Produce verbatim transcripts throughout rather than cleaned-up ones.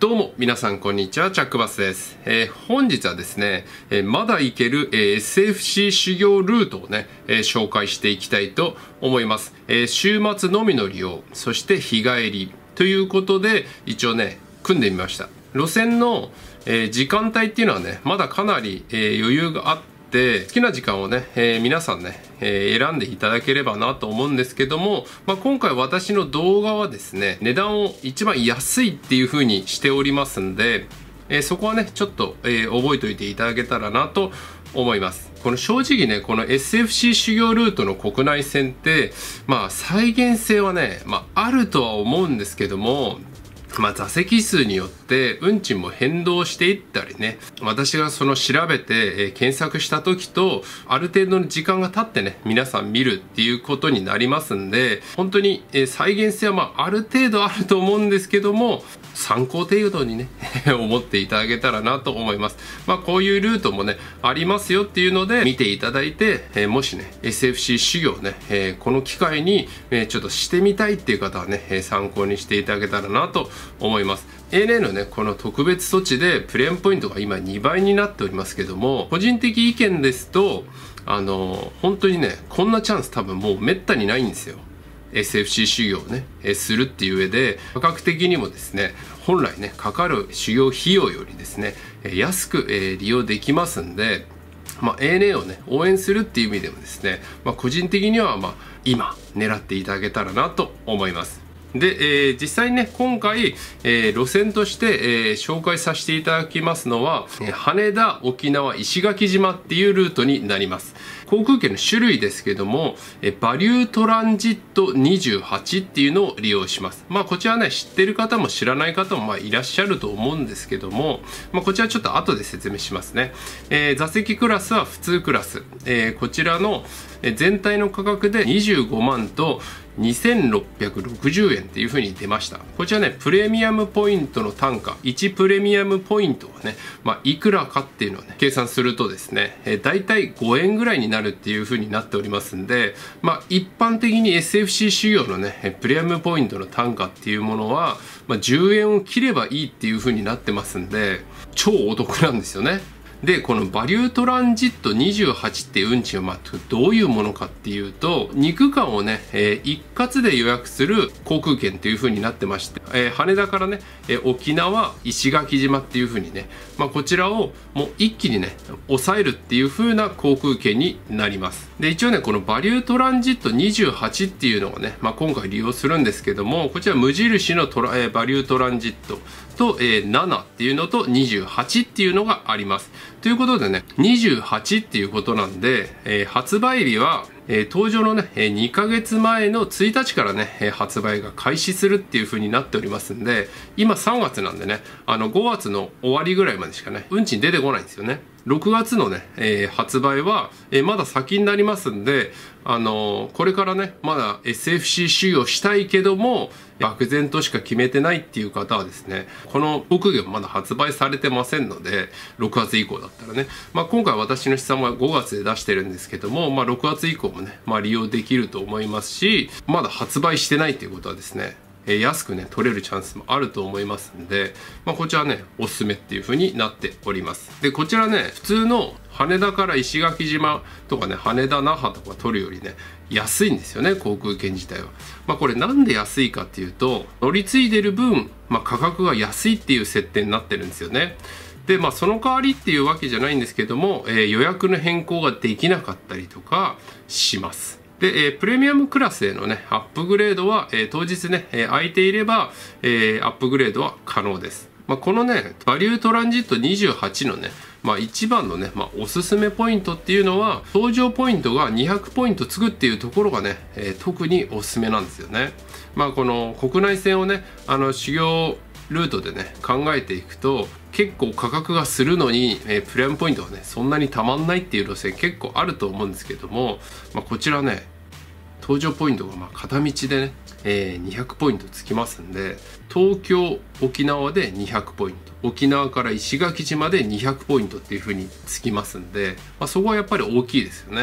どうも皆さんこんにちは、チャックバスです。えー、本日はですね、えー、まだ行ける、えー、エスエフシー 修行ルートをね、えー、紹介していきたいと思います。えー、週末のみの利用、そして日帰りということで一応ね組んでみました。路線の、えー、時間帯っていうのはねまだかなり、えー、余裕があって好きな時間をね、えー、皆さんね、えー、選んでいただければなと思うんですけども、まあ、今回私の動画はですね値段を一番安いっていう風にしておりますんで、えー、そこはねちょっと、えー、覚えておいていただけたらなと思います。この正直ねこの エスエフシー 修行ルートの国内線ってまあ再現性はね、まあ、あるとは思うんですけども、まあ座席数によって運賃も変動していったりね、私がその調べて、えー、検索した時とある程度の時間が経ってね皆さん見るっていうことになりますんで、本当に、えー、再現性はまあある程度あると思うんですけども、参考程度にね思っていただけたらなと思います。まあこういうルートもねありますよっていうので見ていただいて、えー、もしね エスエフシー 修行ね、えー、この機会に、えー、ちょっとしてみたいっていう方はね、えー、参考にしていただけたらなと思います。 エーエヌエー のねこの特別措置でプレーンポイントが今にばいになっておりますけども、個人的意見ですとあの本当にねこんなチャンス多分もうめったにないんですよ。 エスエフシー 修行をねするっていう上で価格的にもですね本来ねかかる修行費用よりですね安く利用できますんで、まあ、エーエヌエー をね応援するっていう意味でもですね、まあ、個人的にはまあ今狙っていただけたらなと思います。で、えー、実際にね今回、えー、路線として、えー、紹介させていただきますのは、えー、羽田、沖縄、石垣島っていうルートになります。航空券の種類ですけども、えー、バリュートランジットにじゅうはちっていうのを利用します。まあこちらね知ってる方も知らない方もまあいらっしゃると思うんですけども、まあ、こちらちょっと後で説明しますね。えー、座席クラスは普通クラス、えー、こちらの全体の価格でにじゅうごまんとにせんろっぴゃくろくじゅうえんっていう風に出ました。こちらねプレミアムポイントの単価いちプレミアムポイントがね、まあ、いくらかっていうのをね計算するとですね、えー、だいたいごえんぐらいになるっていう風になっておりますんで、まあ一般的に エスエフシー 修行のねプレミアムポイントの単価っていうものは、まあ、じゅうえんを切ればいいっていう風になってますんで超お得なんですよね。でこのバリュートランジットにじゅうはちっていう運賃はまあどういうものかっていうと、に区間をね、えー、一括で予約する航空券という風になってまして、えー、羽田からね、えー、沖縄石垣島っていう風にね、まあ、こちらをもう一気にね抑えるっていう風な航空券になります。で一応ねこのバリュートランジットにじゅうはちっていうのをね、まあ、今回利用するんですけども、こちら無印のトラ、えー、バリュートランジットと、えー、ななっていうのとにじゅうはちっていうのがあります。ということでねにじゅうはちっていうことなんで、えー、発売日は、えー、登場のね、えー、にかげつまえのついたちからね、えー、発売が開始するっていう風になっておりますんで、今さんがつなんでねあのごがつの終わりぐらいまでしかね運賃出てこないんですよね。ろくがつのね、えー、発売は、えー、まだ先になりますんで、あのー、これからねまだ エスエフシー 修行したいけども漠然としか決めてないっていう方はですね、この航空券まだ発売されてませんのでろくがつ以降だったらね、まあ、今回私の試算はごがつで出してるんですけども、まあ、ろくがつ以降もね、まあ、利用できると思いますし、まだ発売してないっていうことはですねえ安くね取れるチャンスもあると思いますんで、まあ、こちらねおすすめっていう風になっております。でこちらね普通の羽田から石垣島とかね羽田那覇とか取るよりね安いんですよね航空券自体は。まあこれなんで安いかっていうと乗り継いでる分、まあ、価格が安いっていう設定になってるんですよね。でまあその代わりっていうわけじゃないんですけども、えー、予約の変更ができなかったりとかします。で、えー、プレミアムクラスへのねアップグレードは、えー、当日ね、えー、空いていれば、えー、アップグレードは可能です。まあ、このねバリュートランジットにじゅうはちのね、まあ、一番のね、まあ、おすすめポイントっていうのは搭乗ポイントがにひゃくポイントつくっていうところがね、えー、特におすすめなんですよね。まあこの国内線をねあの修行ルートでね考えていくと結構価格がするのに、えー、プレミアムポイントがねそんなにたまんないっていう路線結構あると思うんですけども、まあ、こちらね搭乗ポイントがまあ片道でね、えー、にひゃくポイントつきますんで、東京沖縄でにひゃくポイント、沖縄から石垣島でにひゃくポイントっていう風につきますんで、まあ、そこはやっぱり大きいですよね。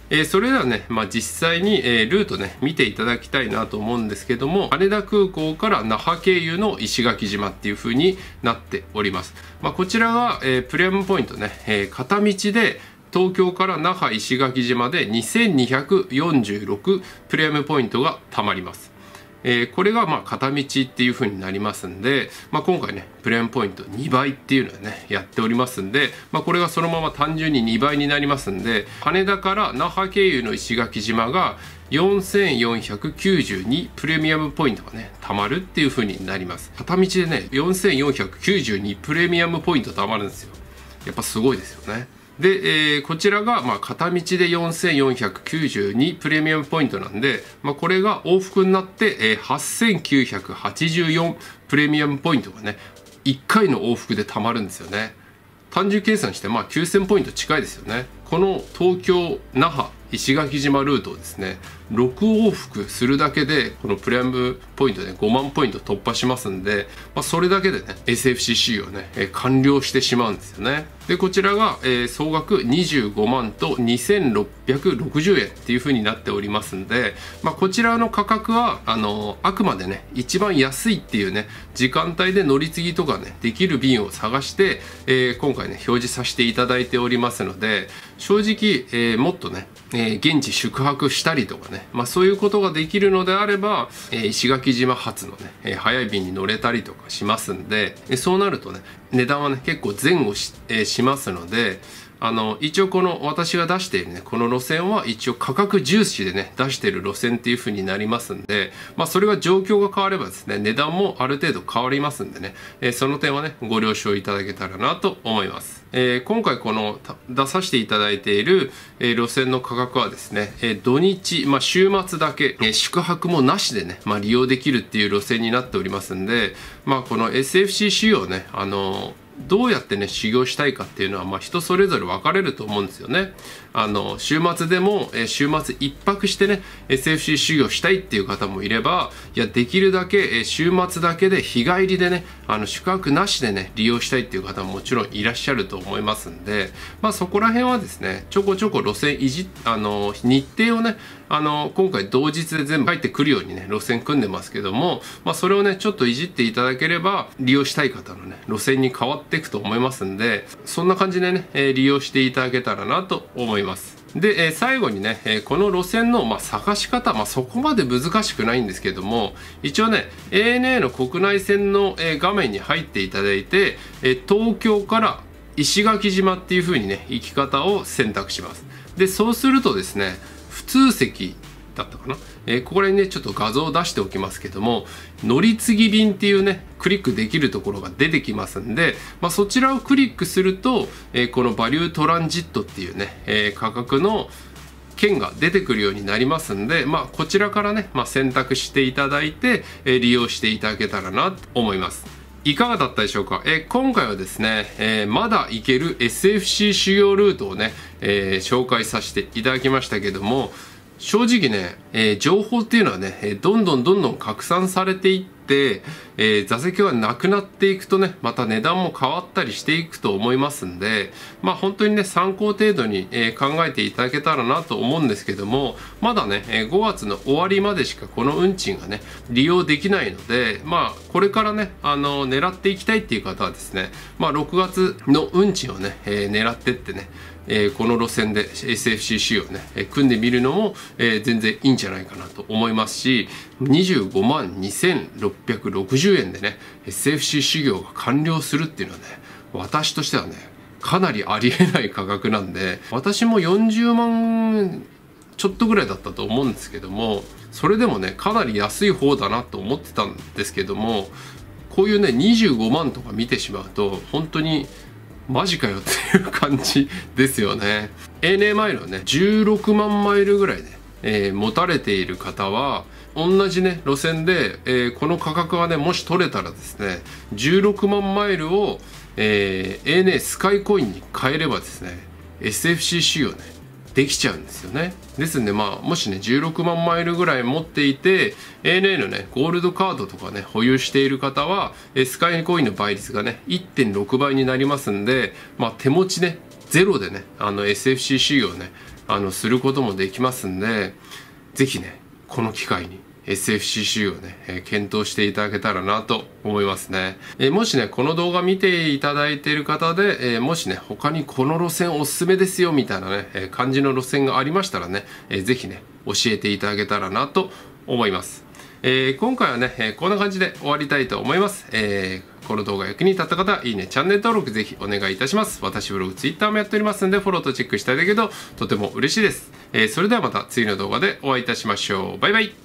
えー、それではね、まあ、実際に、えー、ルートね見ていただきたいなと思うんですけども、羽田空港から那覇経由の石垣島っていう風になっております。まあ、こちらが、えー、プレミアムポイントね、えー、片道で東京から那覇石垣島でにせんにひゃくよんじゅうろくプレミアムポイントが貯まります。えー、これがまあ片道っていう風になりますんで、まあ、今回ねプレミアムポイントにばいっていうのをねやっておりますんで、まあ、これがそのまま単純ににばいになりますんで、羽田から那覇経由の石垣島がよんせんよんひゃくきゅうじゅうにプレミアムポイントがね貯まるっていう風になります。片道でねよんせんよんひゃくきゅうじゅうにプレミアムポイント貯まるんですよ。やっぱすごいですよね。で、えー、こちらがまあ片道でよんせんよんひゃくきゅうじゅうにプレミアムポイントなんで、まあ、これが往復になって、えー、はっせんきゅうひゃくはちじゅうよんプレミアムポイントがねいっかいの往復で貯まるんですよね。単純計算してまあきゅうせんポイント近いですよね。この東京那覇石垣島ルートをですねろく往復するだけでこのプレミアムポイントでごまんポイント突破しますんで、まあ、それだけでね エスエフシー 修行ね、えー、完了してしまうんですよね。でこちらが、えー、総額にじゅうごまんとにせんろっぴゃくろくじゅうえんっていう風になっておりますんで、まあ、こちらの価格はあのー、あくまでね一番安いっていうね時間帯で乗り継ぎとかねできる便を探して、えー、今回ね表示させていただいておりますので、正直、えー、もっとね、えー、現地宿泊したりとかね、まあ、そういうことができるのであれば、えー、石垣島発のね、えー、早い便に乗れたりとかしますんで、えー、そうなるとね値段はね結構前後 し,、えー、しますので、あの一応この私が出しているねこの路線は一応価格重視でね出している路線っていう風になりますんで、まあそれが状況が変わればですね値段もある程度変わりますんでね、えー、その点はねご了承いただけたらなと思います。えー、今回この出させていただいている、えー、路線の価格はですね、えー、土日、まあ、週末だけ、えー、宿泊もなしでね、まあ、利用できるっていう路線になっておりますんで、まあこの エスエフシー 仕様ねあのーどうやってね修行したいかっていうのは、まあ、人それぞれ分かれると思うんですよね。あの週末でも、えー、週末一泊してね エスエフシー 修行したいっていう方もいれば、いやできるだけ、えー、週末だけで日帰りでねあの宿泊なしでね利用したいっていう方ももちろんいらっしゃると思いますんで、まあそこら辺はですねちょこちょこ路線いじあの日程をねあの今回同日で全部入ってくるようにね路線組んでますけども、まあ、それをねちょっといじっていただければ利用したい方のね路線に変わっていくと思いますんで、そんな感じでね、えー、利用していただけたらなと思います。で、えー、最後にね、えー、この路線の、まあ、探し方、まあ、そこまで難しくないんですけども、一応ね エーエヌエー の国内線の、えー、画面に入っていただいて、えー、東京から石垣島っていう風にね行き方を選択します。でそうするとですね普通席だったかな、えー、ここら辺ねちょっと画像を出しておきますけども、乗り継ぎ便っていうねクリックできるところが出てきますんで、まあ、そちらをクリックすると、えー、このバリュートランジットっていうね、えー、価格の券が出てくるようになりますんで、まあ、こちらからね、まあ、選択していただいて、えー、利用していただけたらなと思います。いかがだったでしょうか。えー、今回はですね、えー、まだ行ける エスエフシー 修行ルートをね、えー、紹介させていただきましたけども、正直ね、えー、情報っていうのはねどんどんどんどん拡散されていって、えー、座席がなくなっていくとねまた値段も変わったりしていくと思いますんで、まあ本当にね参考程度に、えー、考えていただけたらなと思うんですけども、まだね、えー、ごがつの終わりまでしかこの運賃がね利用できないので、まあこれからねあの狙っていきたいっていう方はですね、まあろくがつの運賃をね、えー、狙ってってねえー、この路線で エスエフシー 仕様ね、えー、組んでみるのも、えー、全然いいんじゃないかなと思いますし、にじゅうごまんにせんろっぴゃくろくじゅうえんでね エスエフシー 修行が完了するっていうのはね私としてはねかなりありえない価格なんで、私もよんじゅうまんちょっとぐらいだったと思うんですけども、それでもねかなり安い方だなと思ってたんですけども、こういうねにじゅうごまんとか見てしまうと本当にマジかよっていう感じですよね。エーエヌエー マイルはねじゅうろくまんマイルぐらいね、えー、持たれている方は同じね路線で、えー、この価格がねもし取れたらですねじゅうろくまんマイルを、えー、エーエヌエー スカイコインに変えればですね エスエフシー 仕様ねできちゃうんですよね。ですんでまあもしねじゅうろくまんマイルぐらい持っていて エーエヌエー のねゴールドカードとかね保有している方はスカイコインの倍率がね いってんろくばいになりますんで、まあ手持ちねゼロでねあの エスエフシー 修行ねあのすることもできますんで、ぜひねこの機会に エスエフシー 修行ね、えー、検討していただけたらなと思いますね。えー、もしねこの動画見ていただいている方で、えー、もしね他にこの路線おすすめですよみたいなね、えー、感じの路線がありましたらね、えー、ぜひね教えていただけたらなと思います。えー、今回はね、えー、こんな感じで終わりたいと思います。えー、この動画役に立った方、いいね、チャンネル登録ぜひお願いいたします。私ブログ、ツイッターもやっておりますので、フォローとチェックしていただけるととても嬉しいです。えー、それではまた次の動画でお会いいたしましょう。バイバイ。